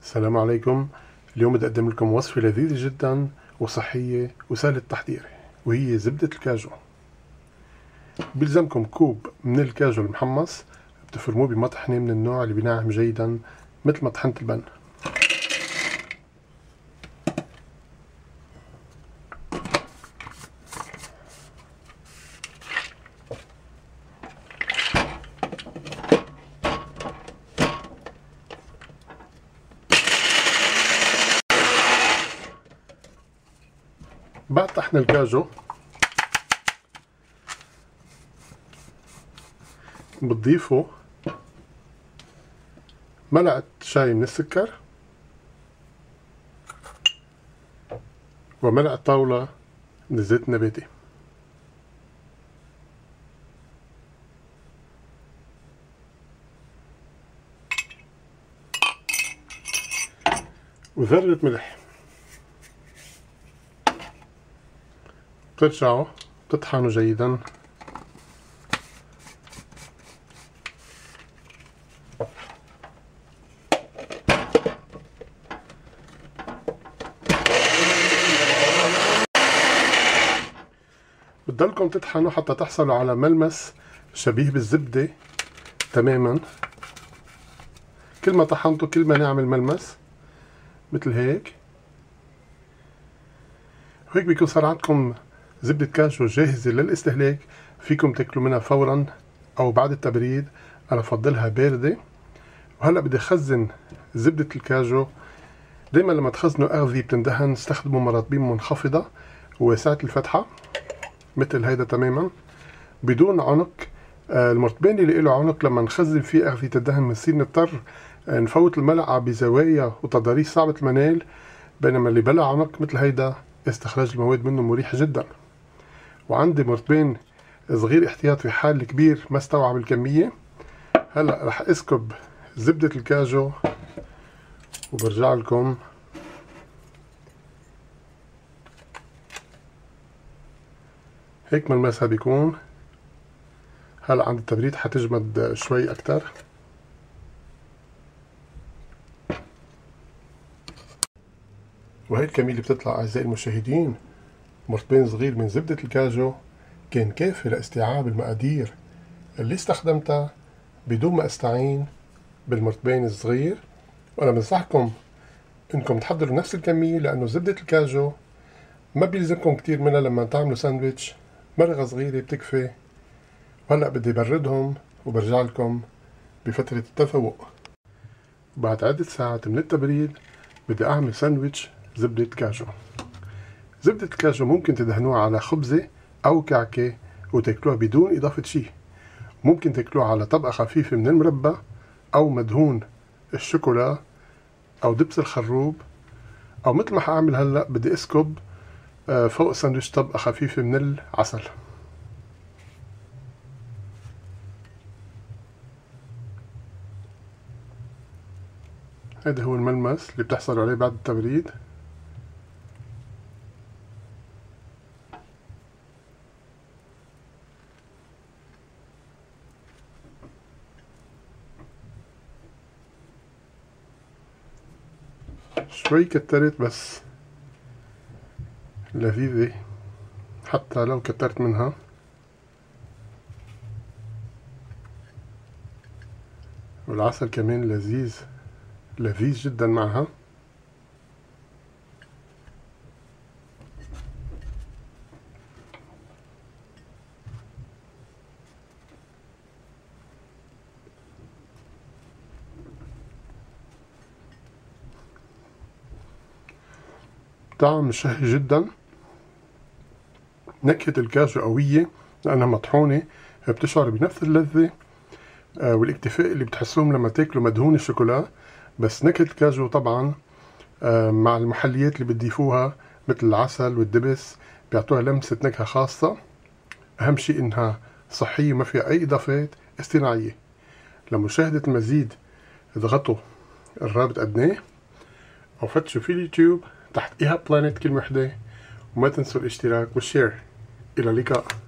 السلام عليكم. اليوم بدي أقدم لكم وصفة لذيذة جدا وصحية وسهلة التحضير، وهي زبدة الكاجو. بيلزمكم كوب من الكاجو المحمص، بتفرموه بمطحنة من النوع اللي بينعم جيدا مثل مطحنة البن. بعد طحن الكاجو بتضيفوا ملعقة شاي من السكر وملعقة طاولة من الزيت النباتي، وذرة ملح. بترجعوا بتطحنوا جيدا بتضلكم تطحنوا حتى تحصلوا على ملمس شبيه بالزبدة تماما. كل ما طحنتوا كل ما نعمل ملمس مثل هيك، وهيك بيكون صار عندكم زبدة كاجو جاهزة للاستهلاك. فيكم تاكلوا منها فورا او بعد التبريد، انا بفضلها باردة. وهلا بدي اخزن زبدة الكاجو. دايما لما تخزنوا اغذية بتندهن استخدموا مرطبين منخفضة وواسعة الفتحة مثل هيدا تماما بدون عنق. المرطبين اللي له عنق لما نخزن فيه اغذية الدهن بنصير نضطر نفوت الملعقة بزوايا وتضاريس صعبة المنال، بينما اللي بلا عنق مثل هيدا استخراج المواد منه مريح جدا. وعندي مرطبين صغير احتياطي حال الكبير ما استوعب الكمية. هلا رح اسكب زبدة الكاجو وبرجع لكم. هيك ملمسها بيكون. هلا عند التبريد حتجمد شوي اكتر. وهي الكمية اللي بتطلع اعزائي المشاهدين، مرطبين صغير من زبدة الكاجو، كان كافي لاستيعاب المقادير اللي استخدمتها بدون ما استعين بالمرطبين الصغير. وانا بنصحكم انكم تحضروا نفس الكمية، لانه زبدة الكاجو ما بيلزمكم كتير منها لما تعملوا ساندويتش، مرغة صغيرة بتكفي. وهلا بدي بردهم وبرجع لكم بفترة التفوق. بعد عدة ساعات من التبريد بدي اعمل ساندويتش زبدة كاجو. زبدة الكاجو ممكن تدهنوها على خبزة او كعكة وتاكلوها بدون اضافة شي. ممكن تاكلوها على طبقة خفيفة من المربى او مدهون الشوكولا او دبس الخروب، او مثل ما حاعمل هلا بدي اسكب فوق الساندويتش طبقة خفيفة من العسل. هذا هو الملمس اللي بتحصل عليه بعد التبريد. شوي كترت بس لذيذة حتى لو كترت منها. والعسل كمان لذيذ جدا معها. طعم شهي جدا. نكهة الكاجو قوية لأنها مطحونة، بتشعر بنفس اللذة والاكتفاء اللي بتحسوهم لما تاكلوا مدهون الشوكولا. بس نكهة الكاجو طبعا مع المحليات اللي بتضيفوها مثل العسل والدبس بيعطوها لمسة نكهة خاصة. أهم شيء إنها صحية ما فيها أي إضافات اصطناعية. لمشاهدة المزيد اضغطوا الرابط أدناه أو فتشوا في اليوتيوب تحت إيهاب بلانت كلمة وحدة، وما تنسوا الاشتراك والشير. إلى اللقاء.